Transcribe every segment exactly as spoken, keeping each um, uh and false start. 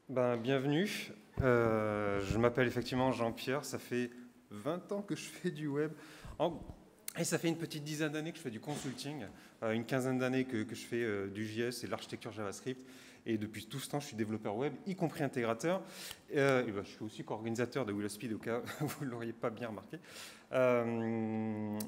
Ben, bienvenue. Euh, je m'appelle effectivement Jean-Pierre. Ça fait vingt ans que je fais du web. En- Et ça fait une petite dizaine d'années que je fais du consulting, euh, une quinzaine d'années que, que je fais euh, du J S et de l'architecture JavaScript. Et depuis tout ce temps, je suis développeur web, y compris intégrateur. Euh, et ben, je suis aussi co-organisateur de Willowspeed, au cas où vous ne l'auriez pas bien remarqué. Euh,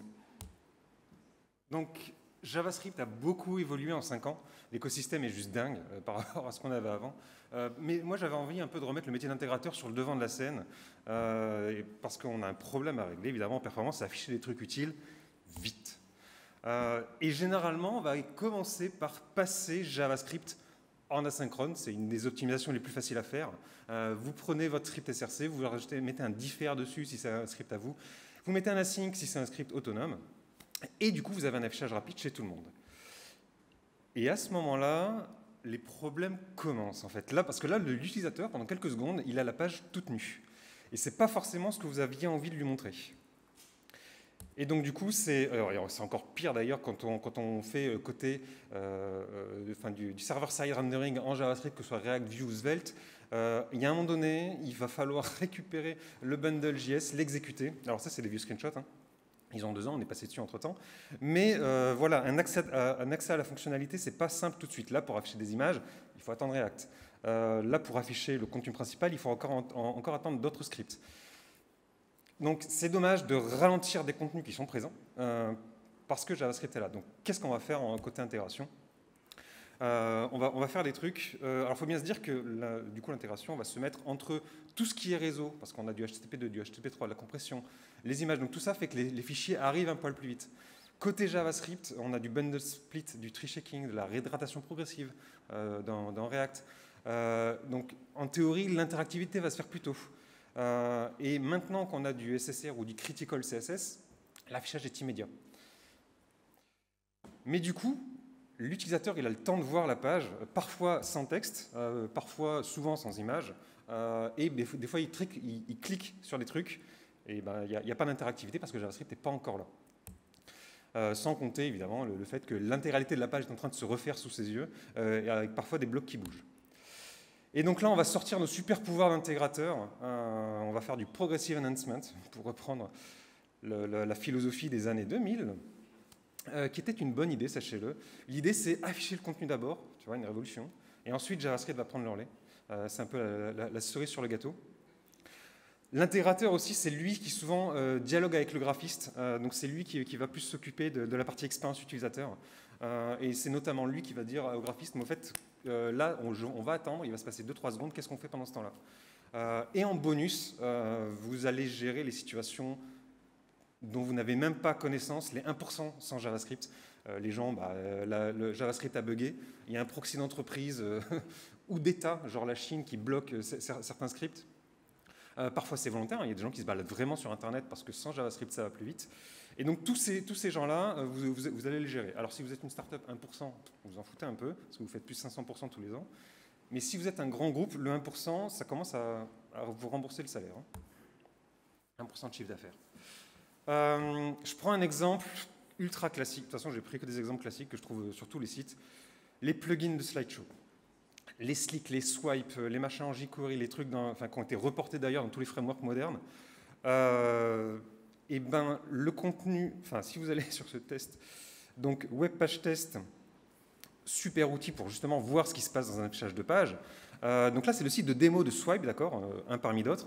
donc, JavaScript a beaucoup évolué en cinq ans. L'écosystème est juste dingue euh, par rapport à ce qu'on avait avant. Euh, mais moi, j'avais envie un peu de remettre le métier d'intégrateur sur le devant de la scène, euh, et parce qu'on a un problème à régler, évidemment, en performance, c'est afficher des trucs utiles vite. Euh, et généralement, on va commencer par passer JavaScript en asynchrone. C'est une des optimisations les plus faciles à faire. Euh, vous prenez votre script S R C, vous rajoutez, mettez un diffère dessus si c'est un script à vous. Vous mettez un async si c'est un script autonome. Et du coup, vous avez un affichage rapide chez tout le monde. Et à ce moment-là, les problèmes commencent en fait. Là, parce que là, l'utilisateur, pendant quelques secondes, il a la page toute nue. Et ce n'est pas forcément ce que vous aviez envie de lui montrer. Et donc du coup, c'est encore pire d'ailleurs quand on, quand on fait côté euh, euh, enfin, du, du server-side rendering en JavaScript, que ce soit React, Vue ou Svelte. Euh, il y a un moment donné, il va falloir récupérer le bundle J S, l'exécuter. Alors ça, c'est des vieux screenshots. Hein. Ils ont deux ans, on est passé dessus entre-temps. Mais euh, voilà, un accès, à, un accès à la fonctionnalité, c'est pas simple tout de suite. Là, pour afficher des images, il faut attendre React. Euh, là, pour afficher le contenu principal, il faut encore, en, en, encore attendre d'autres scripts. Donc, c'est dommage de ralentir des contenus qui sont présents, euh, parce que JavaScript est là. Donc, qu'est-ce qu'on va faire en côté intégration euh, on, va, on va faire des trucs. Euh, alors, il faut bien se dire que la, du coup, l'intégration va se mettre entre tout ce qui est réseau, parce qu'on a du H T T P deux, du H T T P trois, de la compression, les images. Donc, tout ça fait que les, les fichiers arrivent un poil plus vite. Côté JavaScript, on a du bundle split, du tree checking, de la réhydratation progressive euh, dans, dans React. Euh, donc, en théorie, l'interactivité va se faire plus tôt. Euh, et maintenant qu'on a du S S R ou du critical C S S, l'affichage est immédiat. Mais du coup, l'utilisateur, il a le temps de voir la page, parfois sans texte, euh, parfois souvent sans image, euh, et des fois, des fois il, trick, il, il clique sur des trucs, et ben, il n'y a, a pas d'interactivité parce que JavaScript n'est pas encore là. Euh, sans compter évidemment le, le fait que l'intégralité de la page est en train de se refaire sous ses yeux, euh, et avec parfois des blocs qui bougent. Et donc là, on va sortir nos super pouvoirs d'intégrateur, euh, on va faire du progressive enhancement, pour reprendre le, le, la philosophie des années deux mille. Euh, qui était une bonne idée, sachez-le. L'idée, c'est afficher le contenu d'abord, tu vois, une révolution, et ensuite JavaScript va prendre le relais. Euh, c'est un peu la, la, la cerise sur le gâteau. L'intégrateur aussi, c'est lui qui souvent euh, dialogue avec le graphiste, euh, donc c'est lui qui, qui va plus s'occuper de, de la partie expérience utilisateur, euh, et c'est notamment lui qui va dire au graphiste, mais au fait, euh, là, on, on va attendre, il va se passer deux trois secondes, qu'est-ce qu'on fait pendant ce temps-là euh, Et en bonus, euh, vous allez gérer les situations dont vous n'avez même pas connaissance, les un pour cent sans JavaScript. Euh, les gens, bah, la, le JavaScript a bugué, il y a un proxy d'entreprise euh, ou d'État, genre la Chine, qui bloque euh, certains scripts. Euh, parfois c'est volontaire, hein, il y a des gens qui se baladent vraiment sur Internet parce que sans JavaScript ça va plus vite. Et donc tous ces, tous ces gens-là, euh, vous, vous, vous allez les gérer. Alors si vous êtes une startup un pour cent, vous en foutez un peu, parce que vous faites plus cinq cents pour cent tous les ans. Mais si vous êtes un grand groupe, le un pour cent, ça commence à, à vous rembourser le salaire. Hein. un pour cent de chiffre d'affaires. Euh, je prends un exemple ultra classique. De toute façon, j'ai pris que des exemples classiques que je trouve sur tous les sites. Les plugins de slideshow. Les slicks, les swipes, les machins en jQuery, les trucs dans, enfin, qui ont été reportés d'ailleurs dans tous les frameworks modernes. Euh, et ben, le contenu, enfin, si vous allez sur ce test, donc web page test, super outil pour justement voir ce qui se passe dans un affichage de page. Euh, donc là, c'est le site de démo de Swipe, d'accord, euh, un parmi d'autres.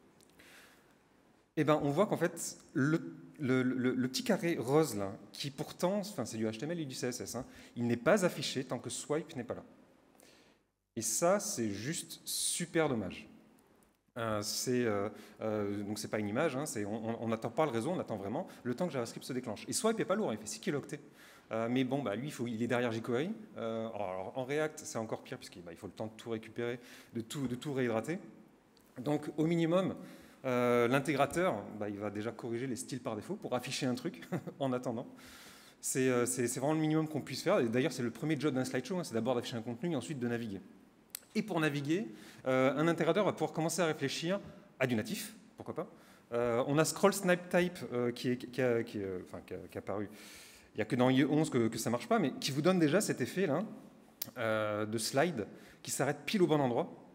Eh ben, on voit qu'en fait, le, le, le, le petit carré rose, là, qui pourtant, enfin, c'est du H T M L et du C S S, hein, il n'est pas affiché tant que Swipe n'est pas là. Et ça, c'est juste super dommage. Euh, c'est euh, euh, donc c'est pas une image, hein, on n'attend pas le réseau, on attend vraiment le temps que JavaScript se déclenche. Et Swipe n'est pas lourd, il fait six kilooctets. Euh, mais bon, bah, lui, il, faut, il est derrière jQuery. Euh, alors, en React, c'est encore pire, puisqu'il bah, il faut le temps de tout récupérer, de tout, de tout réhydrater. Donc, au minimum, Euh, l'intégrateur, bah, il va déjà corriger les styles par défaut pour afficher un truc en attendant. C'est euh, vraiment le minimum qu'on puisse faire. D'ailleurs, c'est le premier job d'un slideshow, hein, c'est d'abord d'afficher un contenu et ensuite de naviguer. Et pour naviguer, euh, un intégrateur va pouvoir commencer à réfléchir à du natif, pourquoi pas. Euh, on a Scroll Snipe Type euh, qui, est, qui, a, qui, euh, enfin, qui, a, qui a apparu. Il n'y a que dans I E onze que, que ça ne marche pas, mais qui vous donne déjà cet effet là, euh, de slide qui s'arrête pile au bon endroit.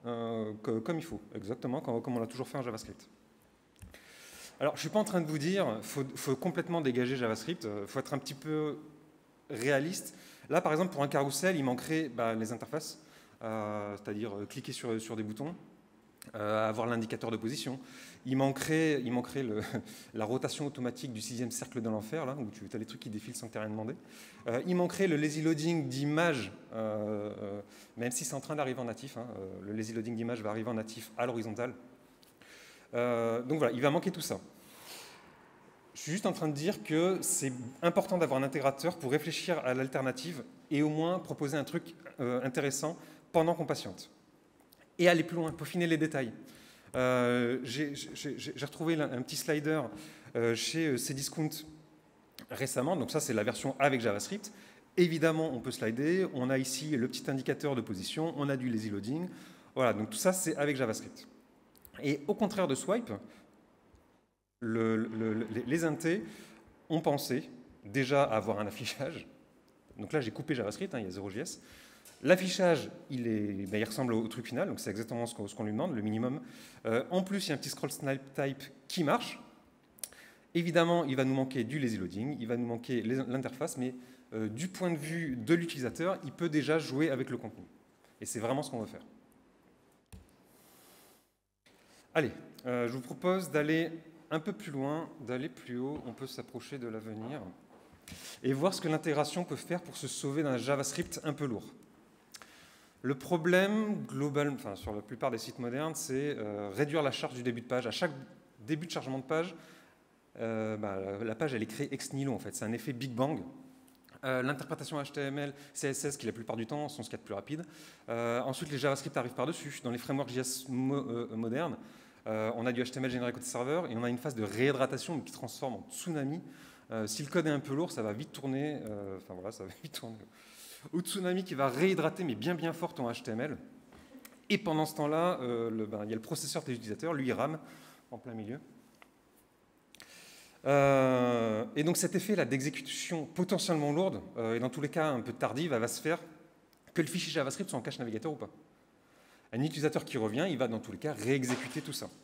euh, que, comme il faut, exactement comme, comme on l'a toujours fait en JavaScript. Alors, je ne suis pas en train de vous dire qu'il faut, faut complètement dégager JavaScript, il faut être un petit peu réaliste. Là, par exemple, pour un carrousel, il manquerait bah, les interfaces, euh, c'est-à-dire euh, cliquer sur, sur des boutons, euh, avoir l'indicateur de position. Il manquerait, il manquerait le, la rotation automatique du sixième cercle de l'enfer, là, où tu as les trucs qui défilent sans que tu aies rien demandé. Euh, il manquerait le lazy loading d'image, euh, euh, même si c'est en train d'arriver en natif. Hein, euh, le lazy loading d'image va arriver en natif à l'horizontale. Euh, donc voilà, il va manquer tout ça. Je suis juste en train de dire que c'est important d'avoir un intégrateur pour réfléchir à l'alternative et au moins proposer un truc euh, intéressant pendant qu'on patiente. Et aller plus loin, peaufiner les détails. Euh, J'ai retrouvé un petit slider euh, chez Cdiscount récemment, donc ça c'est la version avec JavaScript. Évidemment, on peut slider, on a ici le petit indicateur de position, on a du lazy loading. Voilà, donc tout ça c'est avec JavaScript. Et au contraire de Swipe, le, le, les intés ont pensé déjà à avoir un affichage. Donc là, j'ai coupé JavaScript, hein, il y a zéro J S. L'affichage, il, ben, il ressemble au truc final, donc c'est exactement ce qu'on ce qu'on lui demande, le minimum. Euh, en plus, il y a un petit scroll snipe type qui marche. Évidemment, il va nous manquer du lazy loading, il va nous manquer l'interface, mais euh, du point de vue de l'utilisateur, il peut déjà jouer avec le contenu. Et c'est vraiment ce qu'on veut faire. Allez, euh, je vous propose d'aller un peu plus loin, d'aller plus haut, on peut s'approcher de l'avenir, et voir ce que l'intégration peut faire pour se sauver d'un JavaScript un peu lourd. Le problème global, enfin, sur la plupart des sites modernes, c'est euh, réduire la charge du début de page. À chaque début de chargement de page, euh, bah, la page elle est créée ex nihilo en fait. C'est un effet Big Bang. Euh, L'interprétation H T M L, C S S qui la plupart du temps sont ce qu'il y a de plus rapide. Euh, ensuite, les JavaScript arrivent par-dessus. Dans les frameworks J S mo euh, modernes, euh, on a du H T M L généré côté serveur et on a une phase de réhydratation qui transforme en tsunami. Euh, si le code est un peu lourd, ça va vite tourner. Euh, enfin voilà, ça va vite tourner. Ou tsunami qui va réhydrater, mais bien bien fort ton H T M L. Et pendant ce temps-là, euh, ben, il y a le processeur des utilisateurs, lui il rame en plein milieu. Euh, et donc cet effet-là d'exécution potentiellement lourde, euh, et dans tous les cas un peu tardive, va se faire que le fichier JavaScript soit en cache navigateur ou pas. Un utilisateur qui revient, il va dans tous les cas réexécuter tout ça.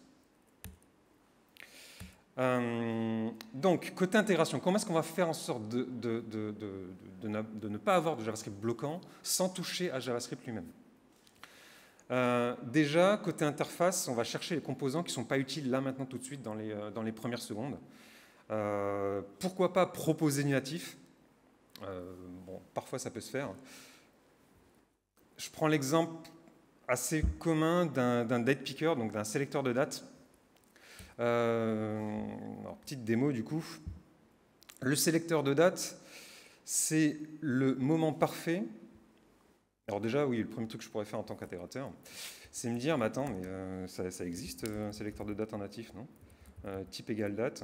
Euh, donc, côté intégration, comment est-ce qu'on va faire en sorte de, de, de, de, de, ne, de ne pas avoir de JavaScript bloquant sans toucher à JavaScript lui-même? euh, Déjà, côté interface, on va chercher les composants qui ne sont pas utiles là, maintenant, tout de suite, dans les, dans les premières secondes. Euh, pourquoi pas proposer du natif? euh, Bon, parfois, ça peut se faire. Je prends l'exemple assez commun d'un date picker, donc d'un sélecteur de date. Euh, alors, petite démo du coup. Le sélecteur de date, c'est le moment parfait. Alors déjà, oui, le premier truc que je pourrais faire en tant qu'intégrateur, c'est me dire, mais attends, mais euh, ça, ça existe un sélecteur de date en natif, non? euh, Type égale date.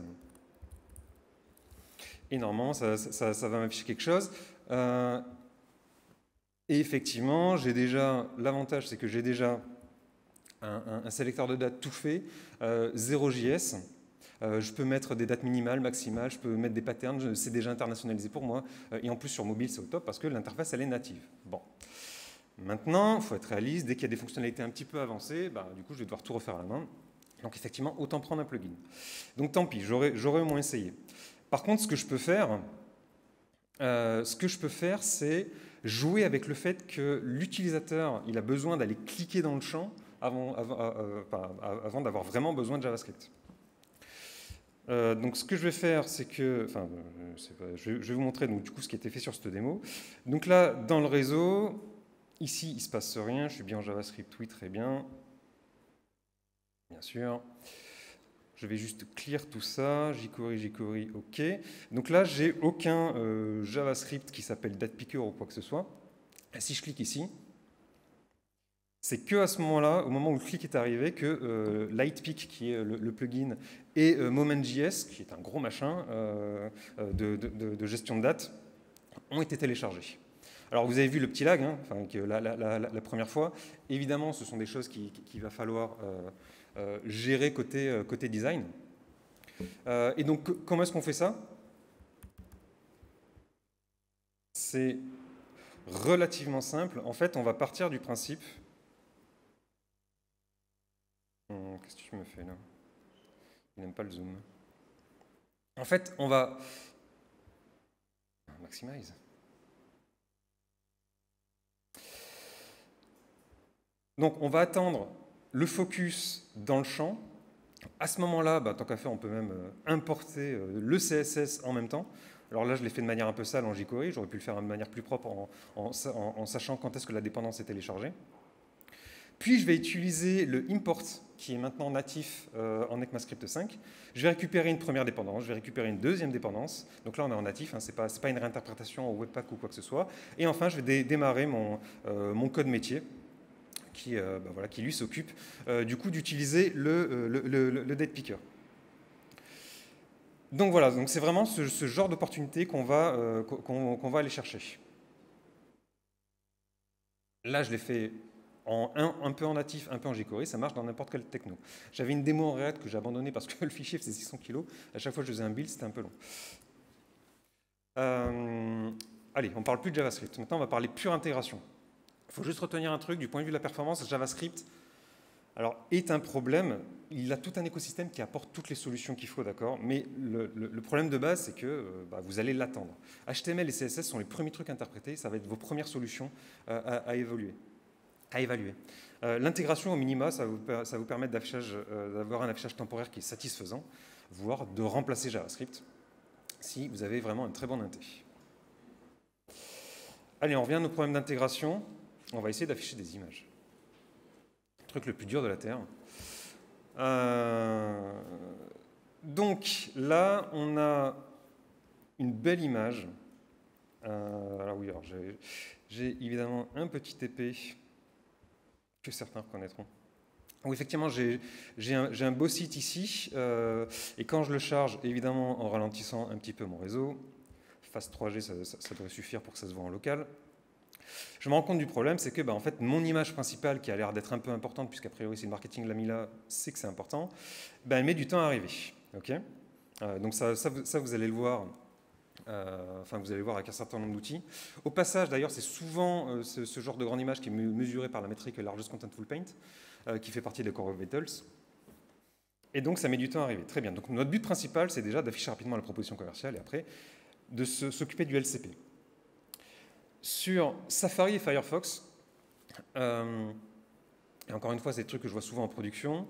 Et normalement, ça, ça, ça va m'afficher quelque chose. Euh, et effectivement, j'ai déjà l'avantage, c'est que j'ai déjà Un, un, un sélecteur de date tout fait, euh, zéro J S. Euh, je peux mettre des dates minimales, maximales, je peux mettre des patterns, c'est déjà internationalisé pour moi. Euh, et en plus, sur mobile, c'est au top parce que l'interface, elle est native. Bon. Maintenant, il faut être réaliste. Dès qu'il y a des fonctionnalités un petit peu avancées, bah, du coup, je vais devoir tout refaire à la main. Donc, effectivement, autant prendre un plugin. Donc, tant pis, j'aurais au moins essayé. Par contre, ce que je peux faire, euh, ce que je peux faire, c'est jouer avec le fait que l'utilisateur, il a besoin d'aller cliquer dans le champ avant, avant, euh, avant d'avoir vraiment besoin de JavaScript. Euh, donc ce que je vais faire, c'est que, enfin, pas, je, je vais vous montrer donc, du coup ce qui a été fait sur cette démo. Donc là, dans le réseau, ici, il ne se passe rien, je suis bien en JavaScript, oui, très bien. Bien sûr. Je vais juste clear tout ça, jQuery, jQuery, OK. Donc là, j'ai aucun euh, JavaScript qui s'appelle datepicker ou quoi que ce soit. Et si je clique ici, c'est que à ce moment-là, au moment où le clic est arrivé, que euh, Lightpeak, qui est le, le plugin, et euh, Moment.js, qui est un gros machin euh, de, de, de gestion de date, ont été téléchargés. Alors vous avez vu le petit lag, hein, enfin, que la, la, la, la première fois. Évidemment, ce sont des choses qu'il qui va falloir euh, euh, gérer côté, euh, côté design. Euh, et donc, comment est-ce qu'on fait ça? C'est relativement simple. En fait, on va partir du principe qu'il me fait là? Il n'aime pas le zoom. En fait, on va... Maximize. Donc, on va attendre le focus dans le champ. À ce moment-là, bah, tant qu'à faire, on peut même euh, importer euh, le C S S en même temps. Alors là, je l'ai fait de manière un peu sale en jQuery. J'aurais pu le faire de manière plus propre en, en, en, en sachant quand est-ce que la dépendance est téléchargée. Puis, je vais utiliser le import, qui est maintenant natif euh, en ECMAScript cinq. Je vais récupérer une première dépendance, je vais récupérer une deuxième dépendance. Donc là, on est en natif, hein, ce n'est pas, pas une réinterprétation au Webpack ou quoi que ce soit. Et enfin, je vais dé démarrer mon, euh, mon code métier, qui, euh, bah voilà, qui lui s'occupe euh, du coup d'utiliser le, le, le, le date picker. Donc voilà, donc c'est vraiment ce, ce genre d'opportunité qu'on va, euh, qu'on, qu'on va aller chercher. Là, je l'ai fait en un, un peu en natif, un peu en jQuery, ça marche dans n'importe quel techno. J'avais une démo en React que j'ai abandonnée parce que le fichier faisait six cents kilos. À chaque fois que je faisais un build, c'était un peu long. Euh, allez, on ne parle plus de JavaScript. Maintenant, on va parler pure intégration. Il faut juste retenir un truc, du point de vue de la performance, JavaScript alors, est un problème. Il a tout un écosystème qui apporte toutes les solutions qu'il faut, d'accord. Mais le, le, le problème de base, c'est que euh, bah, vous allez l'attendre. H T M L et C S S sont les premiers trucs interprétés. Ça va être vos premières solutions euh, à, à évoluer. À évaluer. Euh, L'intégration au minima, ça vous, ça vous permet euh, d'avoir un affichage temporaire qui est satisfaisant, voire de remplacer JavaScript, si vous avez vraiment un très bon inté. Allez, on revient à nos problèmes d'intégration. On va essayer d'afficher des images. Le truc le plus dur de la Terre. Euh, donc là, on a une belle image. Euh, alors oui, alors j'ai évidemment un petit épée que certains reconnaîtront. Où effectivement, j'ai un, un beau site ici, euh, et quand je le charge, évidemment, en ralentissant un petit peu mon réseau, Fast trois G, ça, ça, ça devrait suffire pour que ça se voit en local. Je me rends compte du problème, c'est que bah, en fait, mon image principale, qui a l'air d'être un peu importante, puisqu'a priori c'est le marketing l'a mis là, c'est que c'est important, bah, elle met du temps à arriver. Okay, euh, donc ça, ça, ça, vous allez le voir. Euh, enfin, vous allez voir avec un certain nombre d'outils. Au passage, d'ailleurs, c'est souvent euh, ce, ce genre de grande image qui est mesuré par la métrique Largest Contentful Paint, euh, qui fait partie des Core Web Vitals. Et donc, ça met du temps à arriver. Très bien. Donc, notre but principal, c'est déjà d'afficher rapidement la proposition commerciale et après de s'occuper du L C P. Sur Safari et Firefox, euh, et encore une fois, c'est des trucs que je vois souvent en production,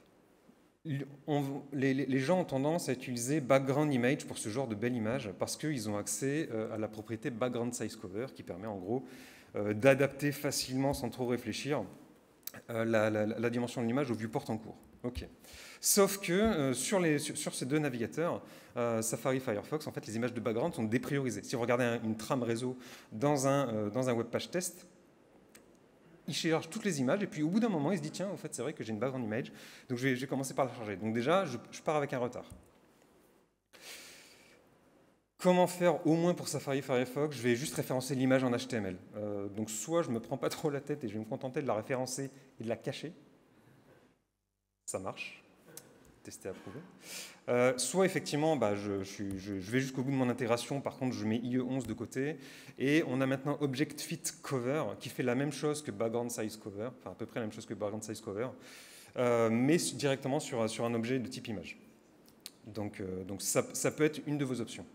on, les, les gens ont tendance à utiliser background image pour ce genre de belle image parce qu'ils ont accès euh, à la propriété background size cover qui permet en gros euh, d'adapter facilement sans trop réfléchir euh, la, la, la dimension de l'image au viewport en cours. Okay. Sauf que euh, sur, les, sur, sur ces deux navigateurs, euh, Safari et Firefox, en fait, les images de background sont dépriorisées. Si vous regardez un, une trame réseau dans un, euh, dans un web page test, il charge toutes les images et puis au bout d'un moment, il se dit tiens, en fait, c'est vrai que j'ai une background image, donc je vais, je vais commencer par la charger. Donc déjà, je, je pars avec un retard. Comment faire au moins pour Safari et Firefox? Je vais juste référencer l'image en H T M L. Euh, donc soit je ne me prends pas trop la tête et je vais me contenter de la référencer et de la cacher. Ça marche. Tester, approuvé. Euh, soit effectivement, bah, je, je, je, je vais jusqu'au bout de mon intégration, par contre je mets I E onze de côté, et on a maintenant Object Fit Cover, qui fait la même chose que Background Size Cover, enfin à peu près la même chose que Background Size Cover, euh, mais directement sur, sur un objet de type image. Donc, euh, donc ça, ça peut être une de vos options.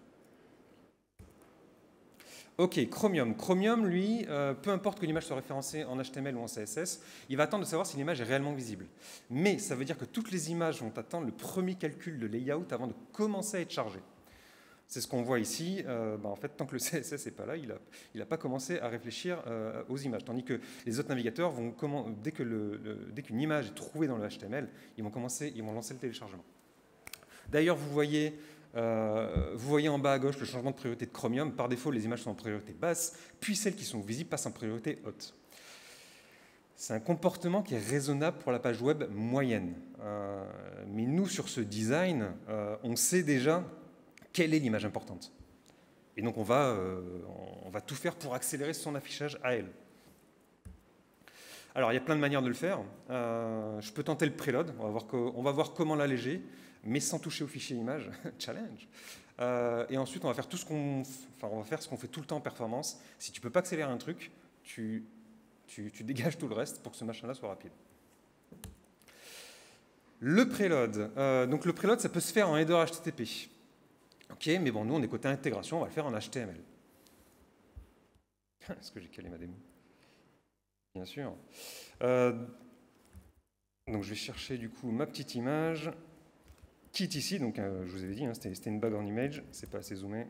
Ok, Chromium. Chromium, lui, euh, peu importe que l'image soit référencée en H T M L ou en C S S, il va attendre de savoir si l'image est réellement visible. Mais ça veut dire que toutes les images vont attendre le premier calcul de layout avant de commencer à être chargées. C'est ce qu'on voit ici. Euh, bah en fait, tant que le C S S n'est pas là, il n'a il a pas commencé à réfléchir euh, aux images. Tandis que les autres navigateurs, vont comment, dès qu'une le, le, qu'une image est trouvée dans le H T M L, ils vont, commencer, ils vont lancer le téléchargement. D'ailleurs, vous voyez... Euh, vous voyez en bas à gauche le changement de priorité de Chromium. Par défaut, les images sont en priorité basse, puis celles qui sont visibles passent en priorité haute. C'est un comportement qui est raisonnable pour la page web moyenne. Euh, mais nous, sur ce design, euh, on sait déjà quelle est l'image importante. Et donc, on va, euh, on va tout faire pour accélérer son affichage à elle. Alors, il y a plein de manières de le faire. Euh, je peux tenter le preload. On va voir, que, on va voir comment l'alléger, mais sans toucher au fichier image. Challenge. Euh, et ensuite, on va faire tout ce qu'on, enfin, on va faire ce qu'on fait tout le temps en performance. Si tu ne peux pas accélérer un truc, tu, tu, tu dégages tout le reste pour que ce machin-là soit rapide. Le preload. Euh, donc le preload, ça peut se faire en header H T T P. Ok, mais bon, nous, on est côté intégration, on va le faire en H T M L. Est-ce que j'ai calé ma démo? Bien sûr. Euh, donc je vais chercher du coup ma petite image qui est ici. Donc euh, je vous avais dit, hein, c'était une background image, c'est pas assez zoomé.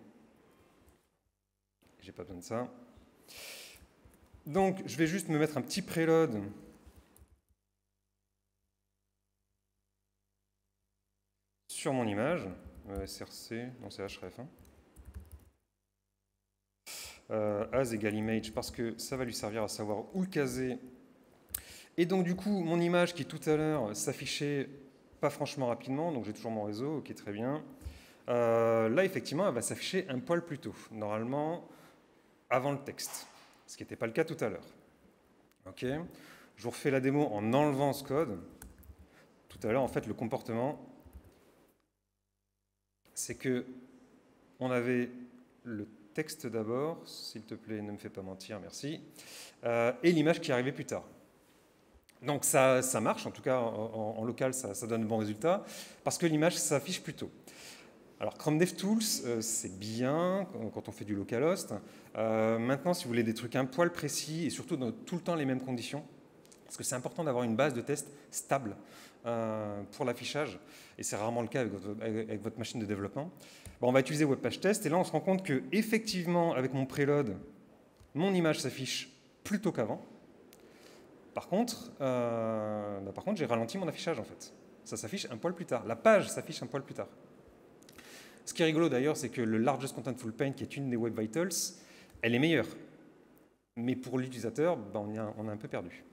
J'ai pas besoin de ça. Donc je vais juste me mettre un petit preload sur mon image. Euh, S R C, non c'est href. Hein. Euh, as égale image parce que ça va lui servir à savoir où le caser. Et donc du coup, mon image qui tout à l'heure s'affichait pas franchement rapidement, donc j'ai toujours mon réseau, ok très bien. Euh, là effectivement, elle va s'afficher un poil plus tôt, normalement avant le texte, ce qui n'était pas le cas tout à l'heure. Ok, je vous refais la démo en enlevant ce code. Tout à l'heure, en fait, le comportement, c'est que on avait le texte d'abord, s'il te plaît, ne me fais pas mentir, merci, euh, et l'image qui arrivait plus tard. Donc ça, ça marche, en tout cas en, en local, ça, ça donne de bons résultats, parce que l'image s'affiche plus tôt. Alors Chrome DevTools, euh, c'est bien quand on fait du localhost. Euh, maintenant, si vous voulez des trucs un poil précis, et surtout dans tout le temps les mêmes conditions, parce que c'est important d'avoir une base de test stable euh, pour l'affichage, et c'est rarement le cas avec votre, avec votre machine de développement. Bon, on va utiliser WebPageTest, et là on se rend compte que effectivement, avec mon preload, mon image s'affiche plus tôt qu'avant. Par contre, euh, bah, par contre, j'ai ralenti mon affichage en fait. Ça s'affiche un poil plus tard. La page s'affiche un poil plus tard. Ce qui est rigolo d'ailleurs, c'est que le Largest Contentful Paint, qui est une des Web Vitals, elle est meilleure. Mais pour l'utilisateur, bah, on, on a un peu perdu.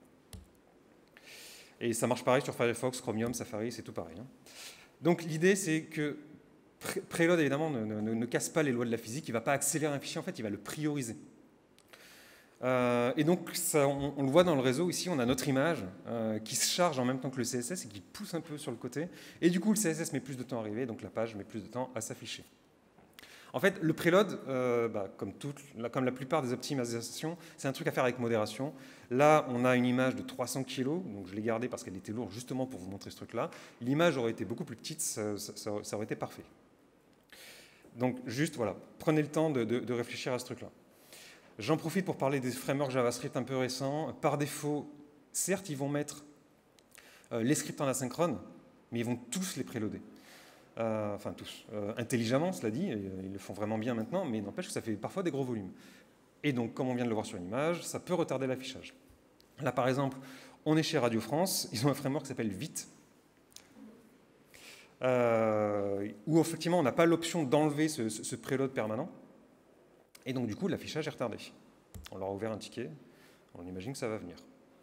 Et ça marche pareil sur Firefox, Chromium, Safari, c'est tout pareil. Hein. Donc l'idée, c'est que Preload, évidemment, ne, ne, ne casse pas les lois de la physique, il ne va pas accélérer un fichier, en fait, il va le prioriser. Euh, et donc, ça, on, on le voit dans le réseau, ici, on a notre image euh, qui se charge en même temps que le C S S et qui pousse un peu sur le côté. Et du coup, le C S S met plus de temps à arriver, donc la page met plus de temps à s'afficher. En fait, le preload, euh, bah, comme, toute, comme la plupart des optimisations, c'est un truc à faire avec modération. Là, on a une image de trois cents kilos, donc je l'ai gardée parce qu'elle était lourde justement pour vous montrer ce truc-là. L'image aurait été beaucoup plus petite, ça, ça, ça aurait été parfait. Donc, juste, voilà, prenez le temps de, de, de réfléchir à ce truc-là. J'en profite pour parler des frameworks JavaScript un peu récents. Par défaut, certes, ils vont mettre euh, les scripts en asynchrone, mais ils vont tous les préloader. Euh, enfin, tous. Euh, intelligemment, cela dit, ils le font vraiment bien maintenant, mais n'empêche que ça fait parfois des gros volumes. Et donc, comme on vient de le voir sur l'image, ça peut retarder l'affichage. Là, par exemple, on est chez Radio France, ils ont un framework qui s'appelle Vite, euh, où effectivement, on n'a pas l'option d'enlever ce, ce, ce préload permanent. Et donc, du coup, l'affichage est retardé. On leur a ouvert un ticket. On imagine que ça va venir.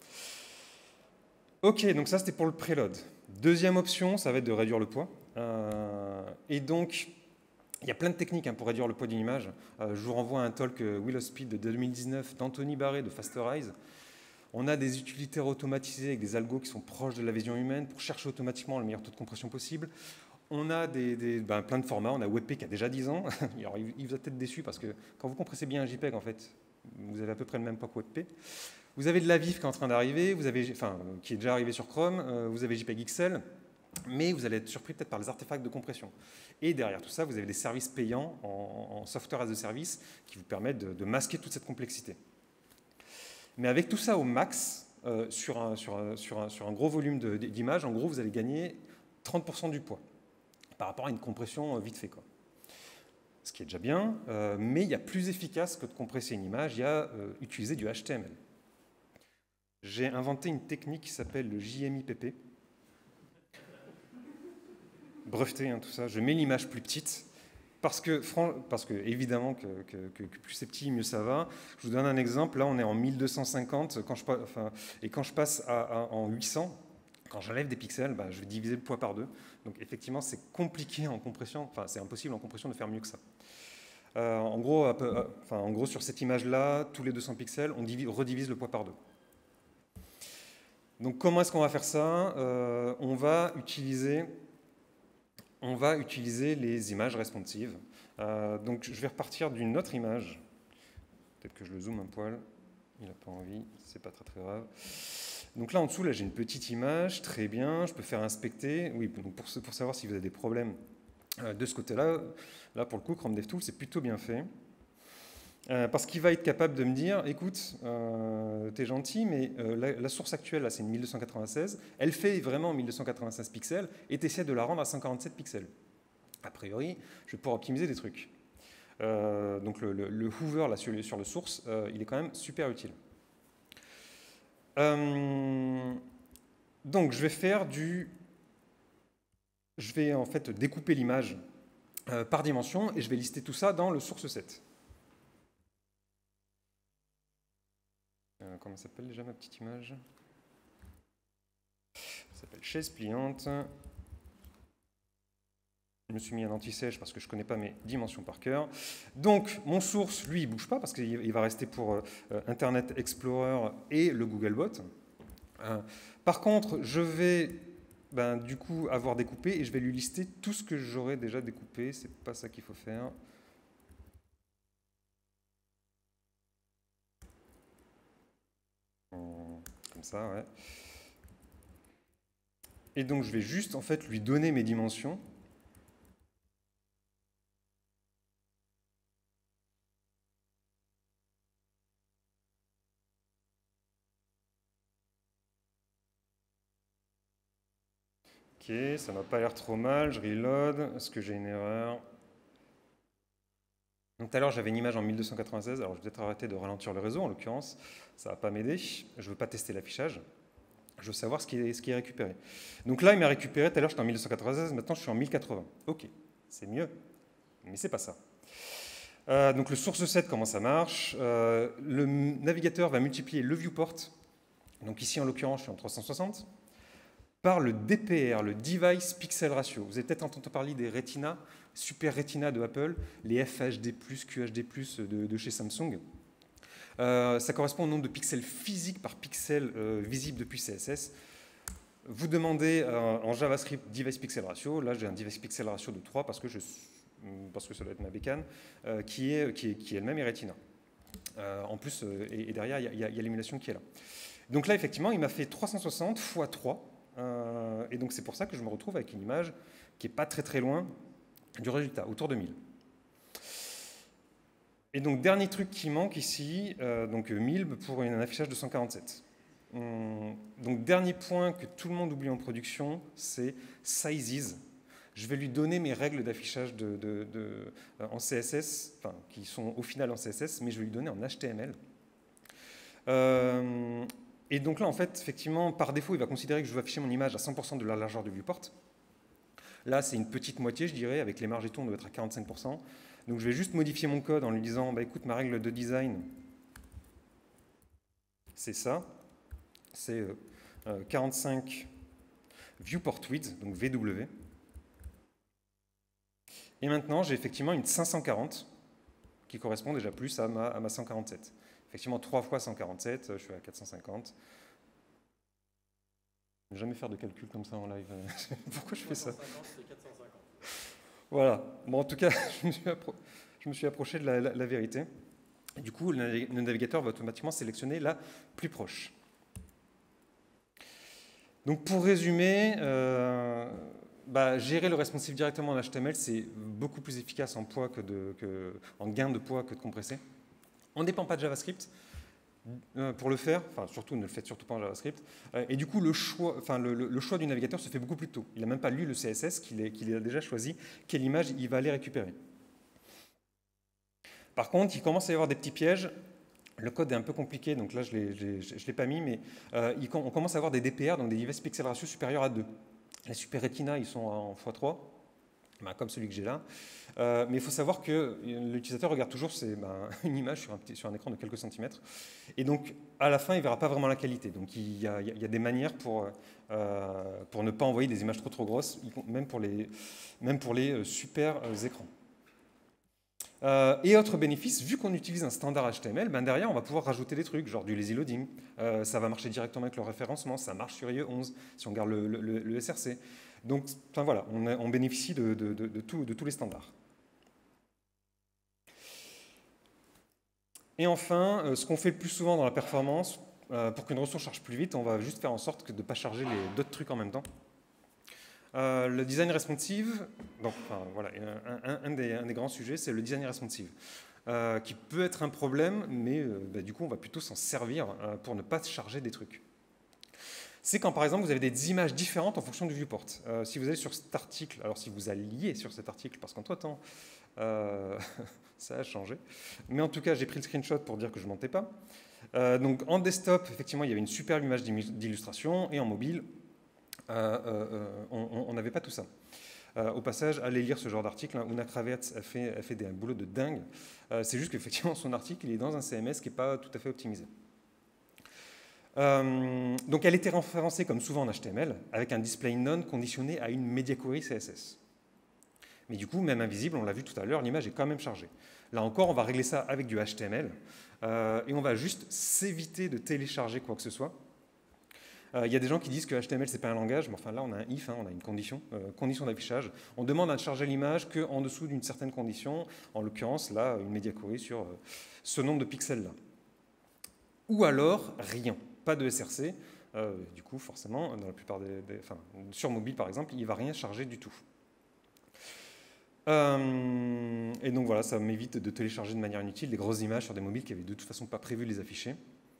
OK, donc ça, c'était pour le preload. Deuxième option, ça va être de réduire le poids. Euh, et donc, il y a plein de techniques hein, pour réduire le poids d'une image. Euh, je vous renvoie à un talk Wheel of Speed de deux mille dix-neuf d'Anthony Barré de Fasterize. On a des utilitaires automatisés avec des algos qui sont proches de la vision humaine pour chercher automatiquement le meilleur taux de compression possible. On a des, des, ben, plein de formats. On a WebP qui a déjà dix ans. Alors, il vous a peut-être déçu parce que quand vous compressez bien un JPEG, en fait, vous avez à peu près le même poids que WebP. Vous avez de la V I F qui est en train d'arriver, vous avez, enfin, qui est déjà arrivé sur Chrome. Euh, vous avez JPEG X L, mais vous allez être surpris peut-être par les artefacts de compression. Et derrière tout ça, vous avez des services payants en, en software as a service qui vous permettent de, de masquer toute cette complexité. Mais avec tout ça au max, euh, sur, un, sur, un, sur, un, sur un gros volume d'images, en gros, vous allez gagner trente pour cent du poids par rapport à une compression vite fait, quoi. Ce qui est déjà bien, euh, mais il y a plus efficace que de compresser une image, il y a euh, utiliser du H T M L. J'ai inventé une technique qui s'appelle le J M I P P. Breveté, hein, tout ça. Je mets l'image plus petite, parce que, parce que évidemment, que, que, que, que plus c'est petit, mieux ça va. Je vous donne un exemple. Là, on est en mille deux cent cinquante, quand je, enfin, et quand je passe à, à, en huit cents, quand j'enlève des pixels, bah, je vais diviser le poids par deux. Donc effectivement, c'est compliqué en compression, enfin c'est impossible en compression de faire mieux que ça. Euh, en, gros, à peu, à, enfin, en gros, sur cette image-là, tous les deux cents pixels, on divise, redivise le poids par deux. Donc comment est-ce qu'on va faire ça? euh, on, va utiliser, on va utiliser les images responsives. Euh, donc je vais repartir d'une autre image. Peut-être que je le zoome un poil. Il n'a pas envie, c'est pas très très grave. Donc là, en dessous, là, j'ai une petite image, très bien, je peux faire inspecter. Oui, donc pour, pour savoir si vous avez des problèmes euh, de ce côté-là, là, pour le coup, Chrome DevTools, c'est plutôt bien fait. Euh, parce qu'il va être capable de me dire, écoute, euh, t'es gentil, mais euh, la, la source actuelle, là, c'est une mille deux cent quatre-vingt-seize, elle fait vraiment mille deux cent quatre-vingt-seize pixels, et t'essaies de la rendre à cent quarante-sept pixels. A priori, je vais pouvoir optimiser des trucs. Euh, donc le, le, le Hoover, là, sur, le, sur le source, euh, il est quand même super utile. Euh, donc, je vais faire du... Je vais en fait découper l'image euh, par dimension, et je vais lister tout ça dans le source set. Euh, comment s'appelle déjà ma petite image? Ça s'appelle chaise pliante. Je me suis mis un anti-sèche parce que je ne connais pas mes dimensions par cœur. Donc, mon source, lui, il ne bouge pas parce qu'il va rester pour euh, Internet Explorer et le Googlebot. Euh, par contre, je vais ben, du coup avoir découpé et je vais lui lister tout ce que j'aurais déjà découpé. C'est pas ça qu'il faut faire. Comme ça, ouais. Et donc, je vais juste en fait lui donner mes dimensions. Ok, ça m'a pas l'air trop mal, je reload, est-ce que j'ai une erreur? Donc tout à l'heure j'avais une image en mille deux cent quatre-vingt-seize, alors je vais peut-être arrêter de ralentir le réseau en l'occurrence, ça va pas m'aider, je ne veux pas tester l'affichage, je veux savoir ce qui est, ce qui est récupéré. Donc là il m'a récupéré, tout à l'heure j'étais en mille deux cent quatre-vingt-seize, maintenant je suis en mille quatre-vingts. Ok, c'est mieux, mais c'est pas ça. Euh, donc le source set, comment ça marche? euh, Le navigateur va multiplier le viewport, donc ici en l'occurrence je suis en trois cent soixante, par le D P R, le Device Pixel Ratio. Vous avez peut-être entendu parler des Retina, Super Retina de Apple, les F H D plus, Q H D plus de, de chez Samsung. Euh, ça correspond au nombre de pixels physiques par pixel euh, visible depuis C S S. Vous demandez euh, en JavaScript Device Pixel Ratio. Là, j'ai un Device Pixel Ratio de trois parce que, je, parce que ça doit être ma bécane, euh, qui est, qui est, qui est elle-même est Retina. Euh, en plus, euh, et, et derrière, il y a, a, a l'émulation qui est là. Donc là, effectivement, il m'a fait trois cent soixante fois trois. Euh, et donc c'est pour ça que je me retrouve avec une image qui n'est pas très très loin du résultat, autour de mille. Et donc dernier truc qui manque ici, euh, donc mille pour un affichage de cent quarante-sept. Hum, donc dernier point que tout le monde oublie en production, c'est sizes. Je vais lui donner mes règles d'affichage de, de, de, euh, en C S S, enfin qui sont au final en C S S, mais je vais lui donner en H T M L. Euh, Et donc là, en fait, effectivement, par défaut, il va considérer que je veux afficher mon image à cent pour cent de la largeur du viewport. Là, c'est une petite moitié, je dirais, avec les marges et tout, on doit être à quarante-cinq pour cent. Donc je vais juste modifier mon code en lui disant, bah, écoute, ma règle de design, c'est ça. C'est euh, quarante-cinq viewport width, donc V W. Et maintenant, j'ai effectivement une cinq cent quarante qui correspond déjà plus à ma, à ma cent quarante-sept. Effectivement, trois fois cent quarante-sept, je suis à quatre cent cinquante. Ne jamais faire de calcul comme ça en live. Pourquoi je fais ça? Voilà. Bon, en tout cas, je me suis, appro je me suis approché de la, la, la vérité. Et du coup, le, le navigateur va automatiquement sélectionner la plus proche. Donc, pour résumer, euh, bah, gérer le responsive directement en H T M L, c'est beaucoup plus efficace en, poids que de, que, en gain de poids que de compresser. On ne dépend pas de JavaScript. Pour le faire, enfin surtout ne le faites surtout pas en JavaScript, et du coup le choix, enfin, le, le choix du navigateur se fait beaucoup plus tôt. Il n'a même pas lu le C S S qu'il qu'il a déjà choisi quelle image il va aller récupérer. Par contre, il commence à y avoir des petits pièges. Le code est un peu compliqué, donc là je ne l'ai pas mis, mais euh, il, on commence à avoir des D P R, donc des Device Pixel Ratio supérieurs à deux. Les Super Retina, ils sont en fois trois, ben, comme celui que j'ai là. Euh, mais il faut savoir que l'utilisateur regarde toujours ben, une image sur un, petit, sur un écran de quelques centimètres. Et donc, à la fin, il ne verra pas vraiment la qualité. Donc, il y a, il y a des manières pour, euh, pour ne pas envoyer des images trop trop grosses, même pour les, même pour les super euh, écrans. Euh, et autre bénéfice, vu qu'on utilise un standard H T M L, ben derrière, on va pouvoir rajouter des trucs, genre du lazy loading. Euh, ça va marcher directement avec le référencement, ça marche sur I E onze, si on regarde le, le, le S R C. Donc, enfin, voilà, on, a, on bénéficie de, de, de, de, tout, de tous les standards. Et enfin, ce qu'on fait le plus souvent dans la performance, euh, pour qu'une ressource charge plus vite, on va juste faire en sorte que de ne pas charger d'autres trucs en même temps. Euh, le design responsive, donc, enfin, voilà, un, un, un, des, un des grands sujets, c'est le design responsive, euh, qui peut être un problème, mais euh, bah, du coup, on va plutôt s'en servir euh, pour ne pas charger des trucs. C'est quand, par exemple, vous avez des images différentes en fonction du viewport. Euh, si vous allez sur cet article, alors si vous alliez sur cet article, parce qu'entre-temps, euh, ça a changé, mais en tout cas, j'ai pris le screenshot pour dire que je ne mentais pas. Euh, donc, en desktop, effectivement, il y avait une superbe image d'illustration, et en mobile, euh, euh, on n'avait pas tout ça. Euh, au passage, allez lire ce genre d'article. Hein. Una Kravets a fait, a fait des, un boulot de dingue. Euh, c'est juste qu'effectivement, son article, il est dans un C M S qui n'est pas tout à fait optimisé. Euh, donc elle était référencée comme souvent en H T M L avec un display none conditionné à une media query C S S. Mais du coup, même invisible, on l'a vu tout à l'heure, l'image est quand même chargée. Là encore, on va régler ça avec du H T M L euh, et on va juste s'éviter de télécharger quoi que ce soit. Il euh, y a des gens qui disent que H T M L c'est pas un langage, mais enfin là on a un if, hein, on a une condition, euh, condition d'affichage. On demande à charger l'image qu'en dessous d'une certaine condition, en l'occurrence là une media query sur euh, ce nombre de pixels là. Ou alors rien. Pas de S R C, euh, du coup, forcément, dans la plupart des, des, enfin, sur mobile, par exemple, il ne va rien charger du tout. Euh, et donc voilà, ça m'évite de télécharger de manière inutile des grosses images sur des mobiles qui n'avaient de toute façon pas prévu de les afficher.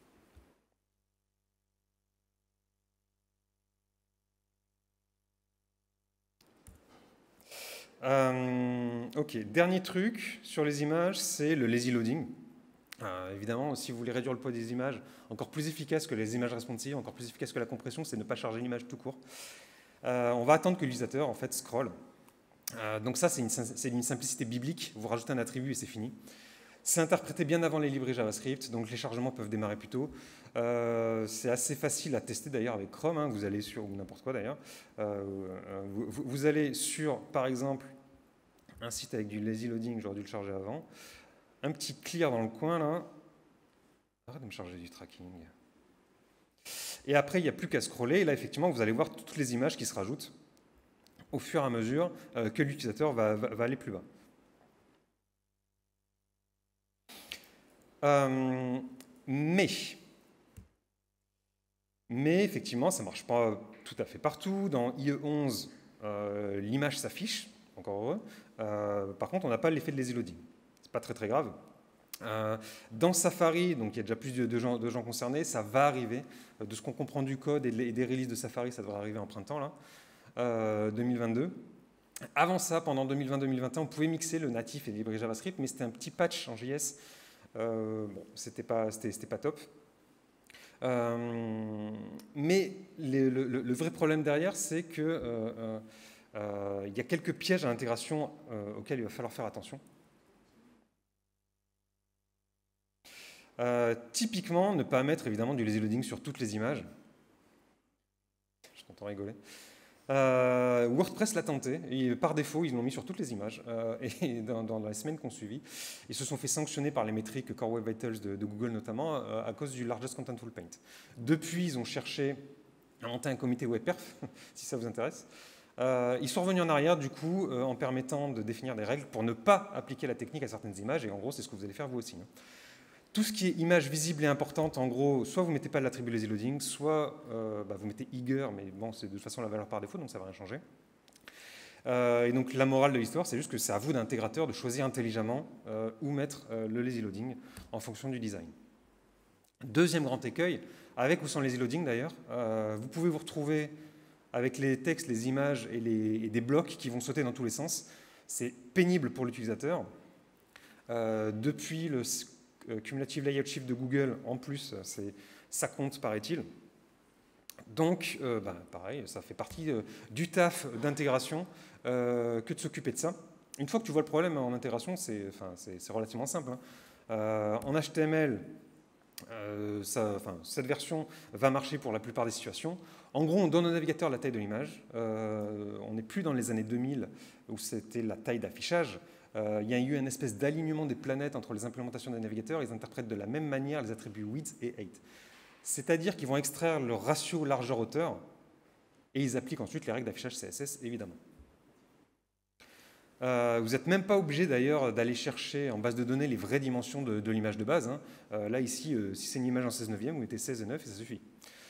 Euh, ok, dernier truc sur les images, c'est le lazy loading. Euh, évidemment, si vous voulez réduire le poids des images, encore plus efficace que les images responsives, encore plus efficace que la compression, c'est ne pas charger l'image tout court. Euh, on va attendre que l'utilisateur en fait scrolle. Euh, donc ça, c'est une, une simplicité biblique. Vous rajoutez un attribut et c'est fini. C'est interprété bien avant les librairies JavaScript, donc les chargements peuvent démarrer plus tôt. Euh, c'est assez facile à tester d'ailleurs avec Chrome. Hein, vous allez sur, ou n'importe quoi d'ailleurs, euh, vous, vous allez sur, par exemple, un site avec du lazy loading, j'aurais dû le charger avant. Un petit clear dans le coin, là. Arrête de me charger du tracking. Et après, il n'y a plus qu'à scroller. Et là, effectivement, vous allez voir toutes les images qui se rajoutent au fur et à mesure euh, que l'utilisateur va, va, va aller plus bas. Euh, mais, mais, effectivement, ça ne marche pas tout à fait partout. Dans I E onze, euh, l'image s'affiche, encore heureux. Euh, par contre, on n'a pas l'effet de lazy loading. C'est pas très très grave. Euh, dans Safari, donc il y a déjà plus de, de, gens, de gens concernés, ça va arriver. De ce qu'on comprend du code et, de, et des releases de Safari, ça devrait arriver en printemps là, euh, deux mille vingt-deux. Avant ça, pendant deux mille vingt deux mille vingt et un, on pouvait mixer le natif et les librairies JavaScript, mais c'était un petit patch en J S. Euh, bon, c'était pas, c'était pas top. Euh, mais les, le, le, le vrai problème derrière, c'est que euh, euh, il y a quelques pièges à l'intégration euh, auxquels il va falloir faire attention. Euh, typiquement, ne pas mettre évidemment du lazy loading sur toutes les images. Je t'entends rigoler. Euh, WordPress l'a tenté, et par défaut, ils l'ont mis sur toutes les images. Euh, et dans, dans les semaines qui ont suivi, ils se sont fait sanctionner par les métriques Core Web Vitals de, de Google notamment, euh, à cause du Largest Contentful Paint. Depuis, ils ont cherché à monter un comité WebPerf, si ça vous intéresse. Euh, ils sont revenus en arrière, du coup, euh, en permettant de définir des règles pour ne pas appliquer la technique à certaines images, et en gros, c'est ce que vous allez faire vous aussi. Hein. Tout ce qui est image visible et importante, en gros, soit vous ne mettez pas l'attribut lazy loading, soit euh, bah, vous mettez eager, mais bon, c'est de toute façon la valeur par défaut, donc ça ne va rien changer. Euh, et donc la morale de l'histoire, c'est juste que c'est à vous d'intégrateur de choisir intelligemment euh, où mettre euh, le lazy loading en fonction du design. Deuxième grand écueil, avec ou sans lazy loading d'ailleurs, euh, vous pouvez vous retrouver avec les textes, les images et, les, et des blocs qui vont sauter dans tous les sens. C'est pénible pour l'utilisateur. Euh, depuis le Cumulative Layout Shift de Google, en plus, ça compte, paraît-il. Donc, euh, bah, pareil, ça fait partie euh, du taf d'intégration euh, que de s'occuper de ça. Une fois que tu vois le problème en intégration, c'est enfin, relativement simple. Hein. Euh, en H T M L, euh, ça, enfin, cette version va marcher pour la plupart des situations. En gros, on donne au navigateur la taille de l'image. Euh, on n'est plus dans les années deux mille où c'était la taille d'affichage. Euh, il y a eu une espèce d'alignement des planètes entre les implémentations des navigateurs. Ils interprètent de la même manière les attributs width et height. C'est-à-dire qu'ils vont extraire le ratio largeur-hauteur et ils appliquent ensuite les règles d'affichage C S S, évidemment. Euh, vous n'êtes même pas obligé d'ailleurs d'aller chercher en base de données les vraies dimensions de, de l'image de base. Hein. Euh, là, ici, euh, si c'est une image en seize neuvième, vous mettez seize et neuf et ça suffit.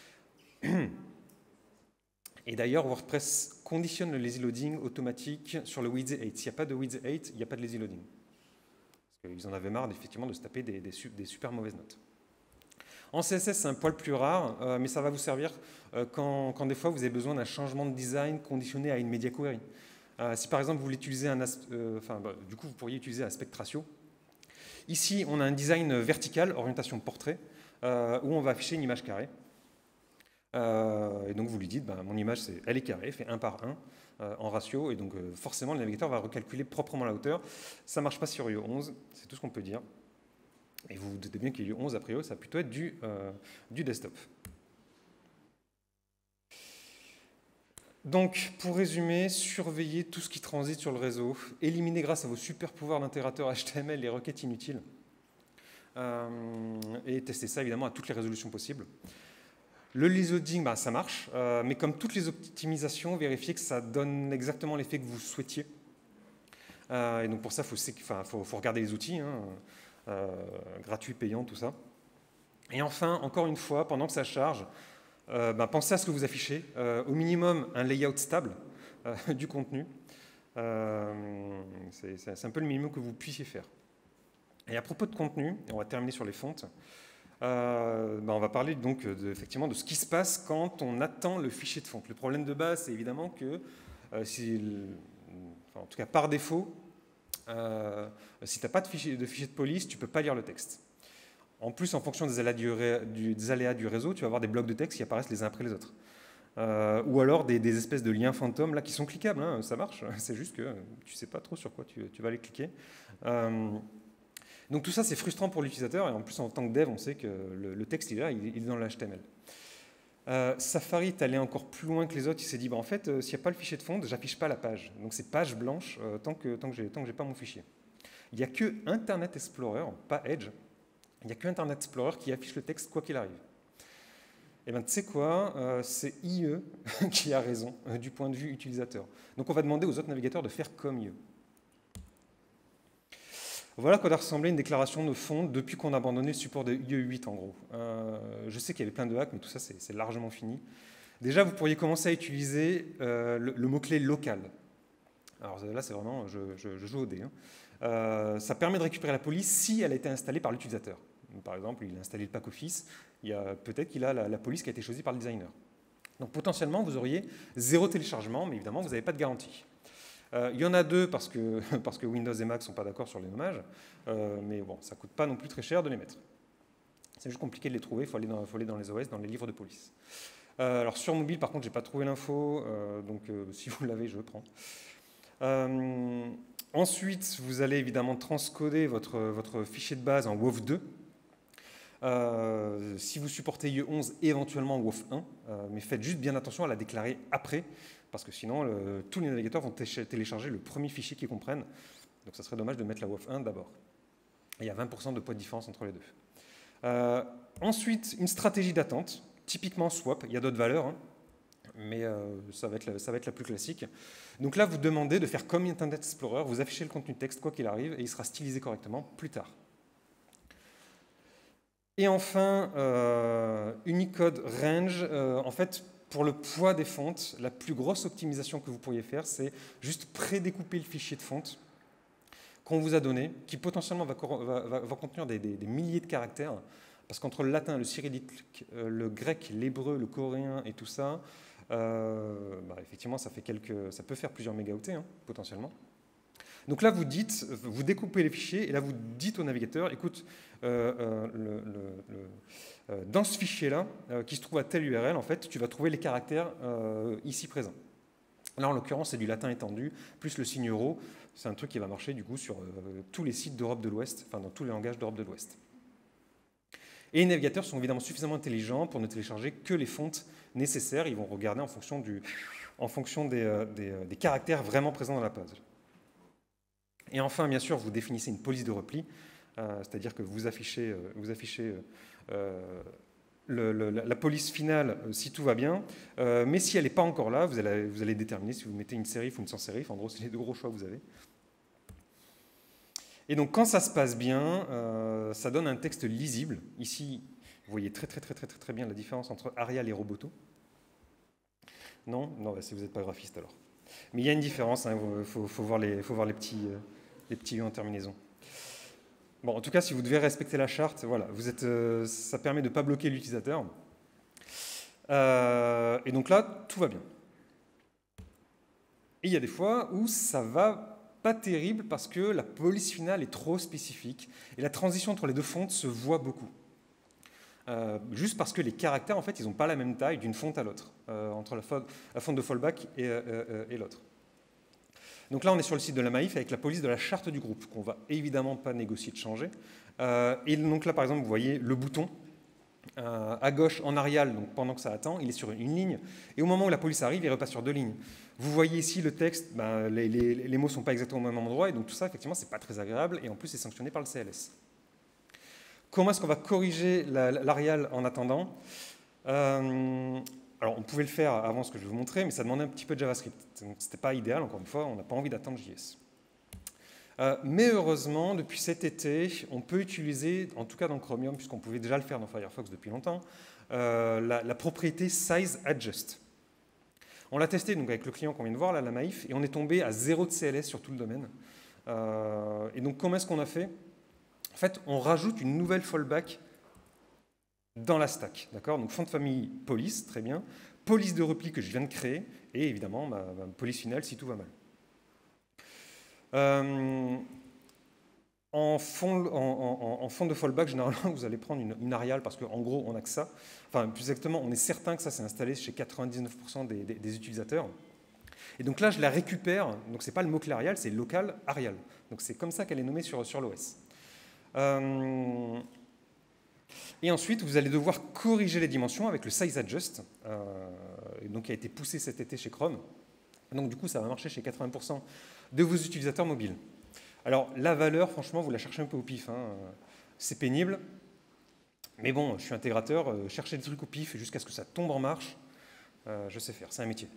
Et d'ailleurs, WordPress conditionne le lazy loading automatique sur le width eight. S'il n'y a pas de width eight, il n'y a pas de lazy loading. Parce qu'ils en avaient marre effectivement de se taper des, des, des super mauvaises notes. En C S S, c'est un poil plus rare, euh, mais ça va vous servir euh, quand, quand des fois vous avez besoin d'un changement de design conditionné à une media query. Euh, si par exemple vous voulez utiliser un, euh, enfin, bah, du coup vous pourriez utiliser aspect ratio. Ici, on a un design vertical, orientation portrait, euh, où on va afficher une image carrée. Euh, et donc vous lui dites, bah, mon image, c'est, elle est carrée, fait un par un euh, en ratio, et donc euh, forcément le navigateur va recalculer proprement la hauteur. Ça ne marche pas sur I O onze, c'est tout ce qu'on peut dire. Et vous vous doutez bien que I O onze, a priori, ça va plutôt être du, euh, du desktop. Donc, pour résumer, surveillez tout ce qui transite sur le réseau, éliminez grâce à vos super pouvoirs d'intégrateur H T M L les requêtes inutiles, euh, et testez ça évidemment à toutes les résolutions possibles. Le lazy loading, bah, ça marche, euh, mais comme toutes les optimisations, vérifiez que ça donne exactement l'effet que vous souhaitiez. Euh, et donc pour ça, il faut, enfin, faut, faut regarder les outils, hein, euh, gratuits, payants, tout ça. Et enfin, encore une fois, pendant que ça charge, euh, bah, pensez à ce que vous affichez. Euh, au minimum, un layout stable euh, du contenu. Euh, c'est un peu le minimum que vous puissiez faire. Et à propos de contenu, et on va terminer sur les fontes, euh, bah, on va parler donc de, effectivement de ce qui se passe quand on attend le fichier de fonte. Le problème de base, c'est évidemment que, euh, si, enfin, en tout cas par défaut, euh, si tu n'as pas de fichier, de fichier de police, tu ne peux pas lire le texte. En plus, en fonction des aléas du, du, des aléas du réseau, tu vas avoir des blocs de texte qui apparaissent les uns après les autres. Euh, ou alors des, des espèces de liens fantômes là, qui sont cliquables, hein, ça marche, c'est juste que tu ne sais pas trop sur quoi tu, tu vas aller cliquer. Euh, donc tout ça, c'est frustrant pour l'utilisateur, et en plus, en tant que dev, on sait que le, le texte, il est là, il, il est dans le H T M L. Euh, Safari est allé encore plus loin que les autres, il s'est dit, bah, en fait, euh, s'il n'y a pas le fichier de fonte, j'affiche pas la page. Donc c'est page blanche euh, tant que, tant que j'ai, tant que j'ai pas mon fichier. Il n'y a que Internet Explorer, pas Edge, il n'y a que Internet Explorer qui affiche le texte quoi qu'il arrive. Et bien, tu sais quoi, euh, c'est I E qui a raison euh, du point de vue utilisateur. Donc on va demander aux autres navigateurs de faire comme I E. Voilà à quoi doit ressembler une déclaration de fond depuis qu'on a abandonné le support de I E huit en gros. Euh, je sais qu'il y avait plein de hacks, mais tout ça c'est largement fini. Déjà, vous pourriez commencer à utiliser euh, le, le mot-clé local. Alors là, c'est vraiment, je, je, je joue au dé. Hein. Euh, ça permet de récupérer la police si elle a été installée par l'utilisateur. Par exemple, il a installé le pack office, peut-être qu'il a la, la police qui a été choisie par le designer. Donc potentiellement, vous auriez zéro téléchargement, mais évidemment, vous n'avez pas de garantie. Euh, il y en a deux parce que, parce que Windows et Mac ne sont pas d'accord sur les nommages, euh, mais bon, ça ne coûte pas non plus très cher de les mettre. C'est juste compliqué de les trouver, il faut aller dans, faut aller dans les O S, dans les livres de police. Euh, alors sur mobile, par contre, je n'ai pas trouvé l'info, euh, donc euh, si vous l'avez, je le prends. Euh, ensuite, vous allez évidemment transcoder votre, votre fichier de base en W O F deux. Euh, si vous supportez I E onze, éventuellement W O F un, euh, mais faites juste bien attention à la déclarer après, parce que sinon, le, tous les navigateurs vont télécharger le premier fichier qu'ils comprennent. Donc ça serait dommage de mettre la W O F un d'abord. Il y a vingt pour cent de poids de différence entre les deux. Euh, ensuite, une stratégie d'attente, typiquement swap, il y a d'autres valeurs, hein, mais euh, ça, va être la, ça va être la plus classique. Donc là, vous demandez de faire comme Internet Explorer, vous affichez le contenu texte quoi qu'il arrive, et il sera stylisé correctement plus tard. Et enfin, euh, Unicode Range, euh, en fait, pour le poids des fontes, la plus grosse optimisation que vous pourriez faire, c'est juste prédécouper le fichier de fonte qu'on vous a donné, qui potentiellement va, va, va, va contenir des, des, des milliers de caractères, parce qu'entre le latin, le cyrillique, euh, le grec, l'hébreu, le coréen et tout ça, euh, bah, effectivement, ça, fait quelques, ça peut faire plusieurs mégaoctets, hein, potentiellement. Donc là, vous dites, vous découpez les fichiers, et là, vous dites au navigateur, écoute, euh, euh, le, le, le, euh, dans ce fichier-là, euh, qui se trouve à telle U R L, en fait, tu vas trouver les caractères euh, ici présents. Là, en l'occurrence, c'est du latin étendu, plus le signe euro. C'est un truc qui va marcher, du coup, sur euh, tous les sites d'Europe de l'Ouest, enfin, dans tous les langages d'Europe de l'Ouest. Et les navigateurs sont évidemment suffisamment intelligents pour ne télécharger que les fontes nécessaires. Ils vont regarder en fonction, du, en fonction des, euh, des, des caractères vraiment présents dans la page. Et enfin, bien sûr, vous définissez une police de repli, euh, c'est-à-dire que vous affichez, euh, vous affichez euh, le, le, la police finale euh, si tout va bien, euh, mais si elle n'est pas encore là, vous allez, vous allez déterminer si vous mettez une serif ou une sans serif. En gros, c'est les deux gros choix que vous avez. Et donc quand ça se passe bien, euh, ça donne un texte lisible. Ici, vous voyez très très très très très, très bien la différence entre Arial et Roboto. Non, non, bah, si vous n'êtes pas graphiste alors. Mais il y a une différence, il hein, faut, faut, voir les, faut voir les petits, euh, les petits U en terminaison. Bon, en tout cas, si vous devez respecter la charte, voilà, vous êtes, euh, ça permet de ne pas bloquer l'utilisateur. Euh, et donc là, tout va bien. Et il y a des fois où ça va pas terrible parce que la police finale est trop spécifique et la transition entre les deux fontes se voit beaucoup. Euh, juste parce que les caractères, en fait, ils n'ont pas la même taille d'une fonte à l'autre, euh, entre la, la fonte de fallback et, euh, euh, et l'autre. Donc là, on est sur le site de la Maïf avec la police de la charte du groupe, qu'on ne va évidemment pas négocier de changer. Euh, et donc là, par exemple, vous voyez le bouton euh, à gauche en Arial, donc pendant que ça attend, il est sur une ligne. Et au moment où la police arrive, il repasse sur deux lignes. Vous voyez ici le texte, ben, les, les, les mots ne sont pas exactement au même endroit, et donc tout ça, effectivement, ce n'est pas très agréable, et en plus, c'est sanctionné par le C L S. Comment est-ce qu'on va corriger l'Arial en attendant? euh, Alors, on pouvait le faire avant ce que je vais vous montrer, mais ça demandait un petit peu de JavaScript. Ce n'était pas idéal, encore une fois, on n'a pas envie d'attendre J S. Euh, mais heureusement, depuis cet été, on peut utiliser, en tout cas dans Chromium, puisqu'on pouvait déjà le faire dans Firefox depuis longtemps, euh, la, la propriété Size Adjust. On l'a testé donc, avec le client qu'on vient de voir, là, la Maïf, et on est tombé à zéro de C L S sur tout le domaine. Euh, et donc, comment est-ce qu'on a fait? En fait, on rajoute une nouvelle fallback dans la stack. Donc, fond de famille police, très bien. Police de repli que je viens de créer. Et évidemment, ma, ma police finale si tout va mal. Euh, en, fond, en, en, en fond de fallback, généralement, vous allez prendre une, une Arial parce qu'en gros, on n'a que ça. Enfin, plus exactement, on est certain que ça s'est installé chez quatre-vingt-dix-neuf pour cent des, des, des utilisateurs. Et donc là, je la récupère. Donc, ce n'est pas le mot-clé Arial, c'est local Arial. Donc, c'est comme ça qu'elle est nommée sur, sur l'O S. Euh, et ensuite, vous allez devoir corriger les dimensions avec le Size Adjust, euh, donc qui a été poussé cet été chez Chrome. Donc du coup, ça va marcher chez quatre-vingts pour cent de vos utilisateurs mobiles. Alors la valeur, franchement, vous la cherchez un peu au pif. Hein. C'est pénible, mais bon, je suis intégrateur, euh, chercher des trucs au pif jusqu'à ce que ça tombe en marche, euh, je sais faire, c'est un métier.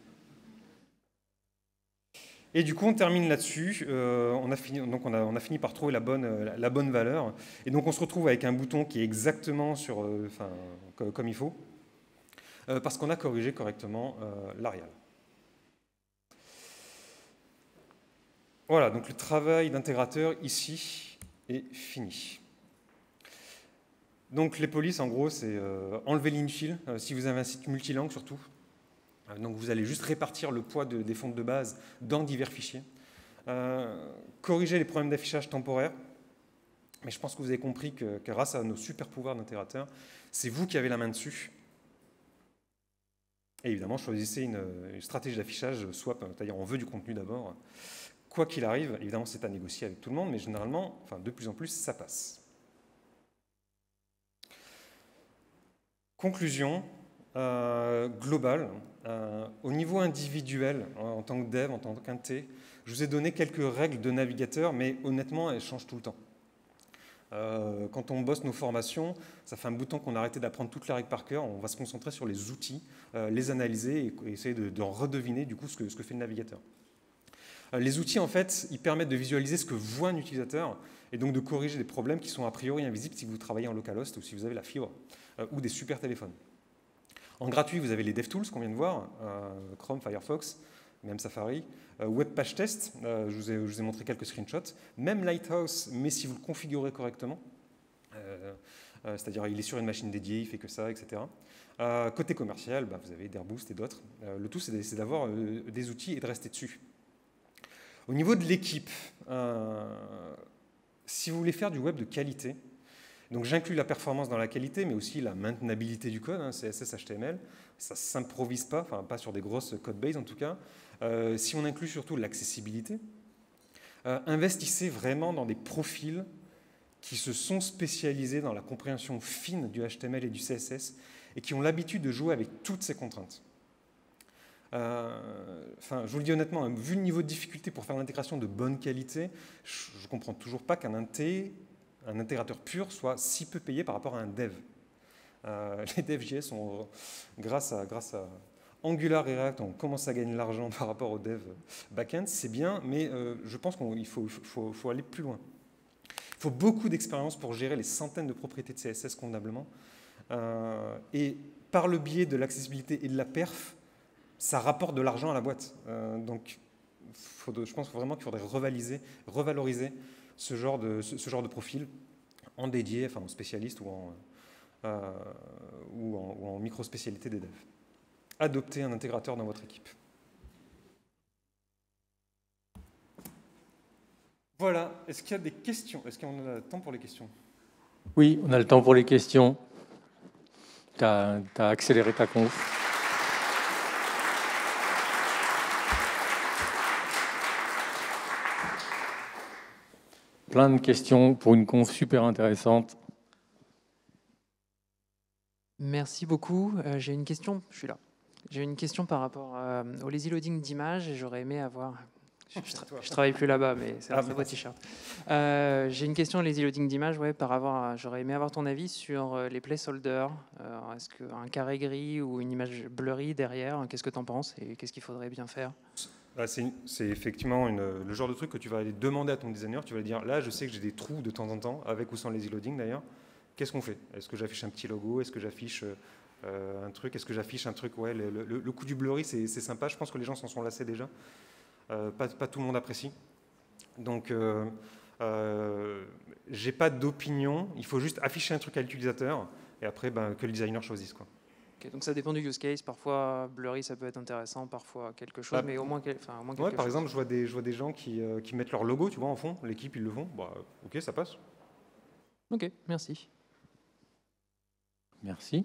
Et du coup, on termine là-dessus. Euh, on, a fini, donc on, a, on a fini par trouver la bonne, la, la bonne valeur. Et donc, on se retrouve avec un bouton qui est exactement sur, euh, enfin, comme, comme il faut, euh, parce qu'on a corrigé correctement euh, l'Arial. Voilà, donc le travail d'intégrateur ici est fini. Donc, les polices, en gros, c'est euh, enlever l'infill, euh, si vous avez un site multilangue surtout. Donc vous allez juste répartir le poids de, des fontes de base dans divers fichiers. Euh, corriger les problèmes d'affichage temporaire. Mais je pense que vous avez compris que, que grâce à nos super pouvoirs d'intégrateur, c'est vous qui avez la main dessus. Et évidemment, choisissez une, une stratégie d'affichage swap, c'est-à-dire on veut du contenu d'abord. Quoi qu'il arrive, évidemment c'est à négocier avec tout le monde, mais généralement, enfin de plus en plus, ça passe. Conclusion. Euh, global. Euh, au niveau individuel, en tant que dev, en tant qu'I T, je vous ai donné quelques règles de navigateur, mais honnêtement, elles changent tout le temps. Euh, quand on bosse nos formations, ça fait un bout de temps qu'on a arrêté d'apprendre toutes les règles par cœur, on va se concentrer sur les outils, euh, les analyser et, et essayer de, de redeviner du coup ce que, ce que fait le navigateur. Euh, les outils, en fait, ils permettent de visualiser ce que voit un utilisateur et donc de corriger des problèmes qui sont a priori invisibles si vous travaillez en localhost ou si vous avez la fibre euh, ou des super téléphones. En gratuit, vous avez les DevTools qu'on vient de voir, euh, Chrome, Firefox, même Safari, euh, Web Page Test, euh, je, vous ai, je vous ai montré quelques screenshots, même Lighthouse, mais si vous le configurez correctement, euh, euh, c'est-à-dire il est sur une machine dédiée, il fait que ça, et cetera. Euh, côté commercial, bah, vous avez d'Airboost et d'autres. Euh, le tout, c'est d'avoir euh, des outils et de rester dessus. Au niveau de l'équipe, euh, si vous voulez faire du web de qualité, donc j'inclus la performance dans la qualité, mais aussi la maintenabilité du code, hein, C S S, H T M L. Ça ne s'improvise pas, enfin pas sur des grosses codebases en tout cas. Euh, si on inclut surtout l'accessibilité, euh, investissez vraiment dans des profils qui se sont spécialisés dans la compréhension fine du H T M L et du C S S et qui ont l'habitude de jouer avec toutes ces contraintes. Euh, enfin, je vous le dis honnêtement, hein, vu le niveau de difficulté pour faire l'intégration de bonne qualité, je ne comprends toujours pas qu'un inté un intégrateur pur soit si peu payé par rapport à un dev. Euh, les devs J S, sont, grâce, à, grâce à Angular et React, on commence à gagner de l'argent par rapport aux devs backend, c'est bien, mais euh, je pense qu'il faut, faut, faut aller plus loin. faut beaucoup d'expérience pour gérer les centaines de propriétés de C S S convenablement. Euh, et par le biais de l'accessibilité et de la perf, ça rapporte de l'argent à la boîte. Euh, donc, faut de, je pense vraiment qu'il faudrait revaloriser, revaloriser ce genre de, ce, ce genre de profil en dédié, enfin en spécialiste ou en, euh, ou en, ou en micro-spécialité des devs. Adoptez un intégrateur dans votre équipe. Voilà. Est-ce qu'il y a des questions? Est-ce qu'on a le temps pour les questions? Oui, on a le temps pour les questions. Tu as, tu as accéléré ta conf. Plein de questions pour une conf super intéressante. Merci beaucoup. Euh, j'ai une question, je suis là. J'ai une question par rapport euh, au lazy loading d'images et j'aurais aimé avoir... Je, je, tra je travaille plus là-bas, mais c'est un ah, très beau t-shirt. Euh, j'ai une question lazy loading d'images, ouais, par rapport à... J'aurais aimé avoir ton avis sur euh, les placeholders. Euh, Est-ce qu'un carré gris ou une image blurry derrière, qu'est-ce que tu en penses et qu'est-ce qu'il faudrait bien faire? Ah, c'est effectivement une, le genre de truc que tu vas aller demander à ton designer. Tu vas lui dire, là, je sais que j'ai des trous de temps en temps, avec ou sans lazy loading d'ailleurs. Qu'est-ce qu'on fait? Est-ce que j'affiche un petit logo? Est-ce que j'affiche euh, un truc? Est-ce que j'affiche un truc? Ouais, le, le, le coup du blurry, c'est sympa. Je pense que les gens s'en sont lassés déjà. Euh, pas, pas tout le monde apprécie. Donc, euh, euh, j'ai pas d'opinion. Il faut juste afficher un truc à l'utilisateur et après, ben, que le designer choisisse, quoi. Okay, donc ça dépend du use case. Parfois, blurry, ça peut être intéressant, parfois quelque chose, bah, mais au moins, quel, enfin, au moins quelque ouais, par chose. exemple, je vois des, je vois des gens qui, euh, qui mettent leur logo, tu vois, en fond. L'équipe, ils le font. Bah, ok, ça passe. Ok, merci. Merci.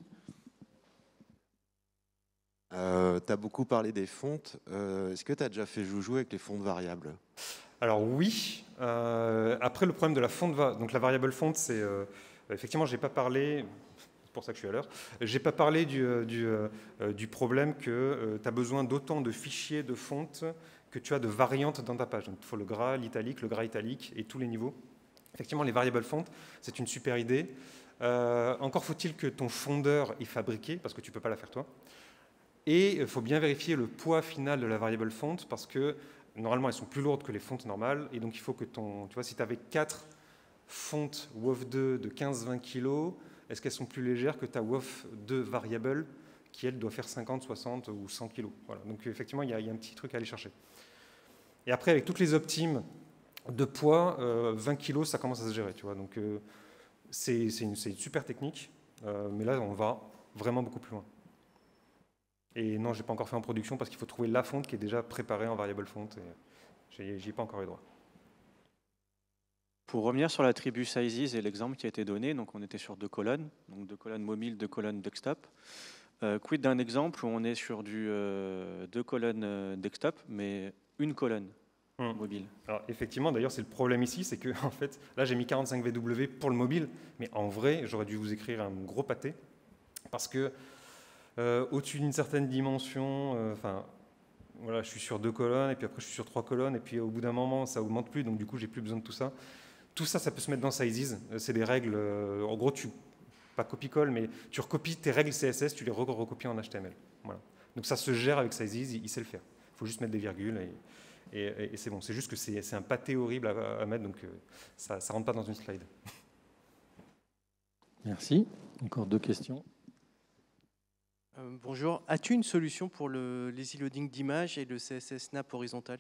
Euh, tu as beaucoup parlé des fontes. Euh, Est-ce que tu as déjà fait joujou avec les fontes variables? Alors oui. Euh, après, le problème de la fonte, va... donc la variable font, c'est euh, effectivement, j'ai pas parlé. C'est pour ça que je suis à l'heure. J'ai pas parlé du, du, euh, du problème que euh, tu as besoin d'autant de fichiers de fonte que tu as de variantes dans ta page. Donc, il faut le gras, l'italique, le gras italique et tous les niveaux. Effectivement, les variables fontes, c'est une super idée. Euh, encore faut-il que ton fondeur est fabriqué, parce que tu ne peux pas la faire toi. Et il faut bien vérifier le poids final de la variable fonte, parce que normalement, elles sont plus lourdes que les fontes normales. Et donc, il faut que ton... Tu vois, si tu avais quatre fontes W O F deux de quinze à vingt kilos, est-ce qu'elles sont plus légères que ta W O F deux variable, qui, elle, doit faire cinquante, soixante ou cent kilos. Voilà. Donc, effectivement, il y, a, il y a un petit truc à aller chercher. Et après, avec toutes les optimes de poids, euh, vingt kilos, ça commence à se gérer. Tu vois. Donc, euh, c'est une, une super technique, euh, mais là, on va vraiment beaucoup plus loin. Et non, je n'ai pas encore fait en production parce qu'il faut trouver la fonte qui est déjà préparée en variable fonte. Et j'y ai pas encore eu droit. Pour revenir sur l'attribut sizes et l'exemple qui a été donné, donc on était sur deux colonnes, donc deux colonnes mobile, deux colonnes desktop. Euh, quid d'un exemple où on est sur du euh, deux colonnes euh, desktop, mais une colonne hum. mobile. Alors effectivement, d'ailleurs, c'est le problème ici, c'est que en fait, là j'ai mis quarante-cinq V W pour le mobile, mais en vrai, j'aurais dû vous écrire un gros pâté parce que euh, au-dessus d'une certaine dimension, enfin. Euh, voilà, je suis sur deux colonnes, et puis après je suis sur trois colonnes, et puis au bout d'un moment, ça augmente plus, donc du coup, j'ai plus besoin de tout ça. Tout ça, ça peut se mettre dans Sizes. C'est des règles, euh, en gros, tu, pas copie-colle, mais tu recopies tes règles C S S, tu les recopies en H T M L. Voilà. Donc ça se gère avec Sizes, il, il sait le faire. Il faut juste mettre des virgules, et, et, et c'est bon. C'est juste que c'est un pâté horrible à, à mettre, donc euh, ça ne rentre pas dans une slide. Merci. Encore deux questions. Euh, bonjour, as-tu une solution pour le lazy loading d'images et le C S S snap horizontal?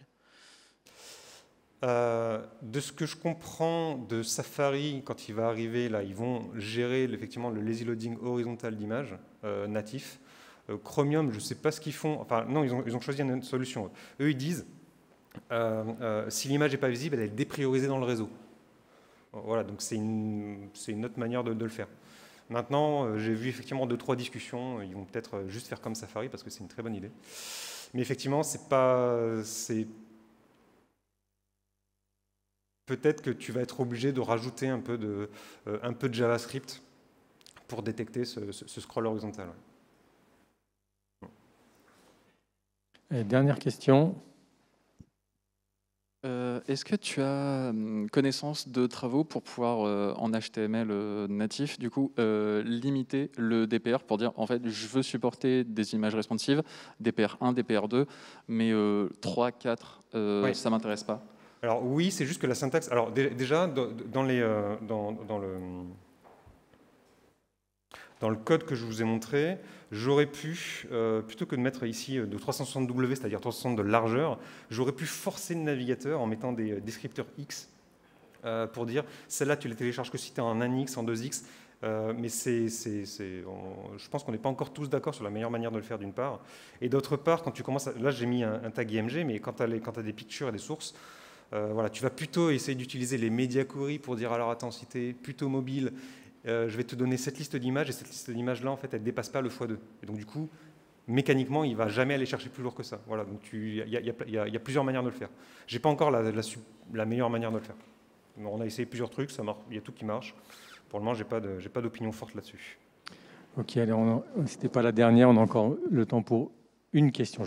euh, De ce que je comprends de Safari, quand il va arriver, là, ils vont gérer effectivement le lazy loading horizontal d'images euh, natif. Euh, Chromium, je ne sais pas ce qu'ils font. Enfin, non, ils ont, ils ont choisi une solution. Eux, ils disent, euh, euh, si l'image n'est pas visible, elle est dépriorisée dans le réseau. Voilà, donc c'est une, c'est une autre manière de, de le faire. Maintenant, euh, j'ai vu effectivement deux, trois discussions. Ils vont peut-être juste faire comme Safari parce que c'est une très bonne idée. Mais effectivement, c'est pas, c'est peut-être que tu vas être obligé de rajouter un peu de, euh, un peu de JavaScript pour détecter ce, ce, ce scroll horizontal. Et dernière question. Euh, Est-ce que tu as connaissance de travaux pour pouvoir, euh, en H T M L euh, natif, du coup, euh, limiter le D P R pour dire, en fait, je veux supporter des images responsives, D P R un, D P R deux, mais euh, trois, quatre, euh, oui. ça ne m'intéresse pas? Alors oui, c'est juste que la syntaxe... Alors déjà, dans, les, euh, dans, dans, le, dans le code que je vous ai montré, j'aurais pu, euh, plutôt que de mettre ici de trois cent soixante W, c'est-à-dire trois cent soixante de largeur, j'aurais pu forcer le navigateur en mettant des descripteurs X euh, pour dire, celle-là, tu la télécharges que si tu es en un X, en deux X. Euh, mais c'est, c'est, c'est, on, je pense qu'on n'est pas encore tous d'accord sur la meilleure manière de le faire d'une part. Et d'autre part, quand tu commences à, là j'ai mis un, un tag I M G, mais quand tu as des pictures et des sources, euh, voilà, tu vas plutôt essayer d'utiliser les media queries pour dire alors attends, si tu es plutôt mobile, euh, je vais te donner cette liste d'images, et cette liste d'images là en fait elle ne dépasse pas le fois deux. Et donc du coup, mécaniquement, il ne va jamais aller chercher plus lourd que ça. Voilà, donc il y, y, y, y a plusieurs manières de le faire. Je n'ai pas encore la, la, la meilleure manière de le faire. Bon, on a essayé plusieurs trucs, il y a tout qui marche. Pour le moment, je n'ai pas d'opinion forte là-dessus. Ok, allez, ce n'était pas la dernière, on a encore le temps pour une question.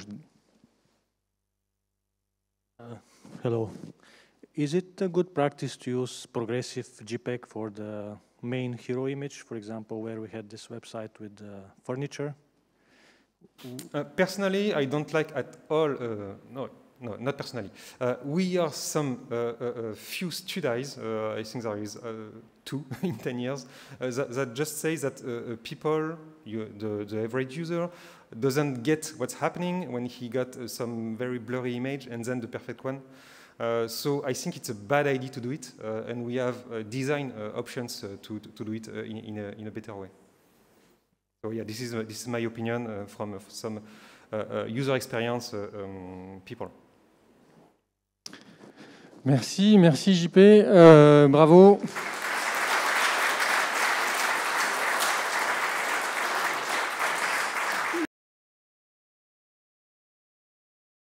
Uh, hello. Is it a good practice to use progressive JPEG for the main hero image, for example, where we had this website with uh, furniture? Uh, personally, I don't like at all, uh, no, no, not personally. Uh, we are some uh, uh, few studies, uh, I think there is uh, two in ten years, uh, that, that just say that uh, people, you, the, the average user, doesn't get what's happening when he got uh, some very blurry image and then the perfect one. Uh, so I think it's a bad idea to do it, uh, and we have uh, design uh, options uh, to, to do it uh, in, in, a, in a better way. So yeah, this is, uh, this is my opinion uh, from uh, some uh, uh, user experience uh, um, people. Merci, merci J P, euh, bravo.